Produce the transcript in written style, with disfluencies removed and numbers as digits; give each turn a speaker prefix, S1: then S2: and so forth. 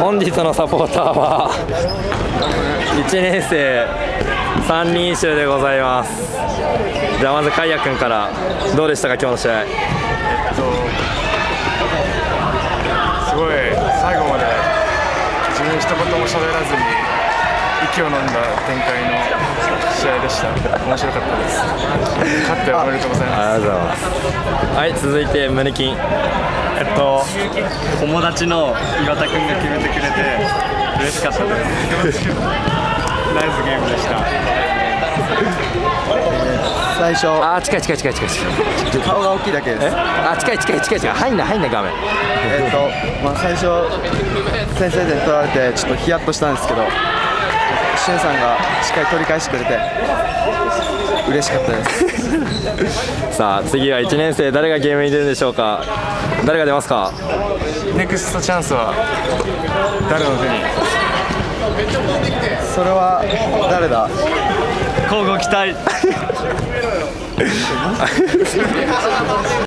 S1: 本日のサポーターは1年生3人衆でございます。じゃあまずカイヤ君からどうでしたか、今日の試合。
S2: すごい最後まで自分一言も喋らずに息を飲んだ展開の試合でした。面白かったです。勝っておめでとうございます。
S1: ありがとうございます。はい、続いて胸キン。
S3: 友達の岩田君が決めてくれて嬉しかったです。ナイスゲームでした。
S4: 最初
S1: 近い
S4: 顔が大きいだけです。
S1: 近い入んな画面。
S4: 最初先制点取られてちょっとヒヤッとしたんですけど、しゅんさんがしっかり取り返してくれて嬉しかったです。
S1: さあ次は1年生、誰がゲームに出るんでしょうか。誰が出ますか。
S2: ネクストチャンスは誰の手に。
S4: それは誰だ。
S3: 交互期待。